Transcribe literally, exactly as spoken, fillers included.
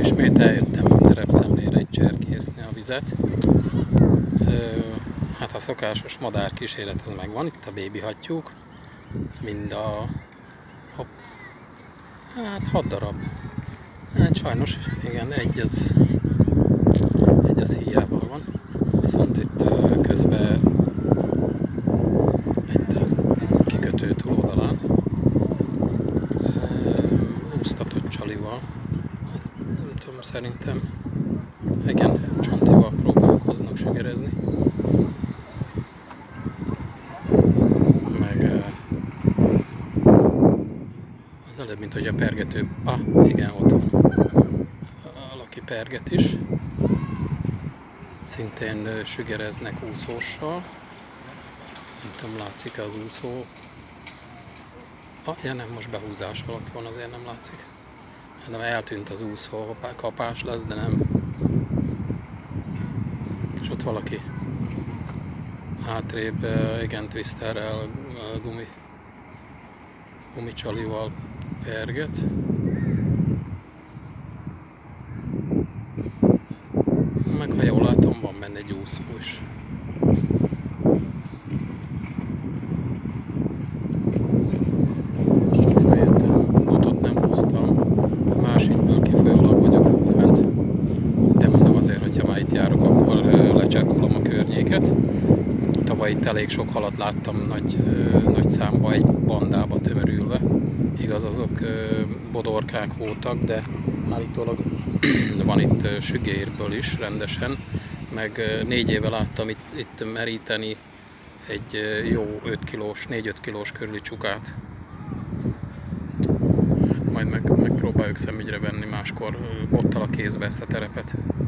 Ismét eljöttem a terepszemlére itt cserkészni a vizet. Hát a szokásos madár kíséret ez megvan, itt a bébi hattyúk. Mind a... Hopp, hát hat darab. Hát sajnos, igen, egy az, egy az híjával van. Viszont itt közben itt a kikötő túloldalán úsztatott csalival, hát nem tudom, szerintem igen, csontival próbálkoznak sügerezni. Meg az előbb, mint hogy a pergető, ah, igen, ott van a Laki perget is. Szintén sügereznek úszóssal. Nem tudom, látszik-e az úszó? Ah, ja nem, most behúzás alatt van, azért nem látszik. De eltűnt az úszó, kapás lesz, de nem. És ott valaki hátrébb, igen, twisterrel, gumi, gumicsalival perget. Meg ha jól látom, van benne egy úszó is. Sok feljöttem, botot nem hoztam, a másikből kifolyólag vagyok fent. De mondom azért, hogyha már itt járok, akkor lecsekkolom a környéket. Tavaly itt elég sok halat láttam nagy, nagy számba, egy bandába tömörülve. Igaz, azok bodorkák voltak, de állítólag van itt sügérből is rendesen, meg négy éve láttam itt, itt meríteni egy jó öt kilós, négy-öt kilós körüli csukát. Hát majd meg, megpróbáljuk szemügyre venni máskor bottal a kézbe ezt a terepet.